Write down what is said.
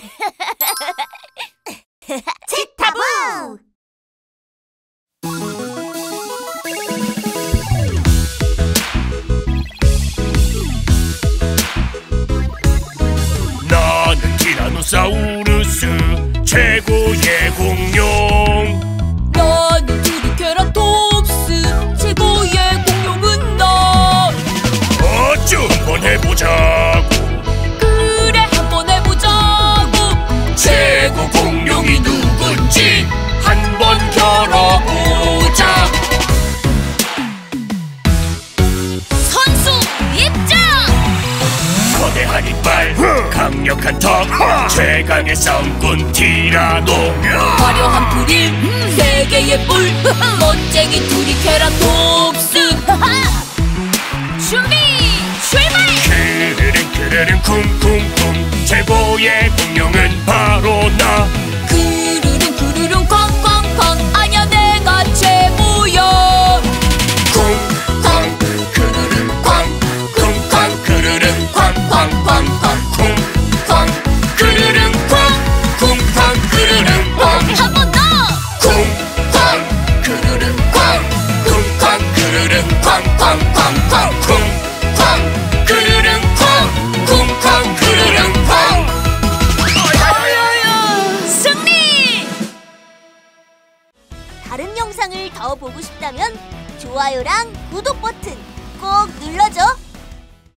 치타부! 나는 티라노사우루스 최고의 공룡. 나는 트리케라톱스 최고의 공룡은 나. 어쭈 한번 해보자고. 그래 한번 해보자고. 최고 공룡이 누군지 한번 겨뤄보자. 선수 입장! 거대한 이빨, 강력한 턱, 최강의 싸움꾼 티라노. 화려한 프릴, 세계의 뿔, 멋쟁이 트리케라톱스. 준비, 출발! 크르릉 크르릉 쿵쿵쿵 최고의 공룡은 바로 나. 그르릉 그르릉 쾅쾅쾅 아냐 내가 최고야. 쿵쾅 크르릉 쾅 쿵쾅 크르릉 쾅쾅쾅쾅 쿵쾅 크르릉 쾅 쿵쾅 크르릉 쾅. 한 번 더! 쿵쾅 크르릉 쾅 쿵쾅 크르릉 쾅쾅쾅쾅 쿵쾅 크르릉 쾅 쿵쾅 크르릉 쾅. 승리! 다른 영상을 더 보고 싶다면 좋아요랑 구독 버튼 꼭 눌러줘.